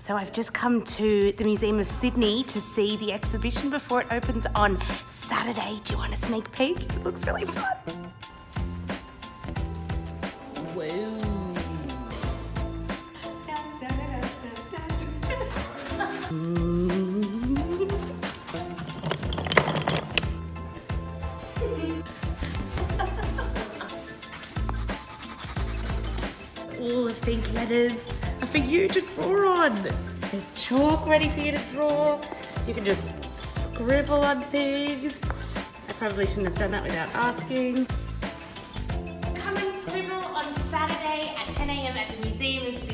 So I've just come to the Museum of Sydney to see the exhibition before it opens on Saturday. Do you want a sneak peek? It looks really fun. Whoa. All of these letters are for you to draw on. There's chalk ready for you to draw. You can just scribble on things. I probably shouldn't have done that without asking. Come and scribble on Saturday at 10 AM at the Museum of Sydney.